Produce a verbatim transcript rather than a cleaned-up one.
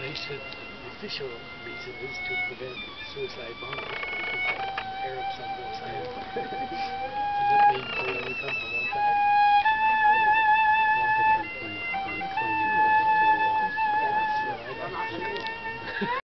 they said the official reason is to prevent suicide bombing because the Arabs on both sides. Does that mean they only come from one side? Rocketry can, can cling your to the wall. That's what I think.